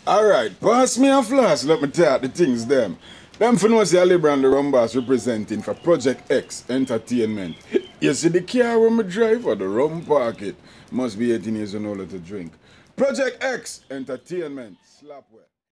Alright, pass me a flask, let me tell you the things them. Them for know say Lybran the RUMBOSS representing for Projeck X Entertainment. You see the car when me drive or the rum pocket must be 18 years and older to drink. Projeck X Entertainment, slap well.